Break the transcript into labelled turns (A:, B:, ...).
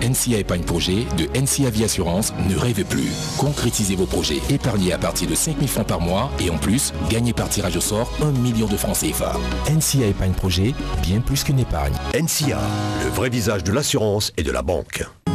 A: NCA Épargne Projet de NCA Vie Assurance ne rêvez plus. Concrétisez vos projets. Épargnez à partir de 5 000 francs par mois et en plus, gagnez par tirage au sort 1 million de francs CFA. NCA Épargne Projet, bien plus qu'une épargne.
B: NCA, le vrai visage de l'assurance et de la banque.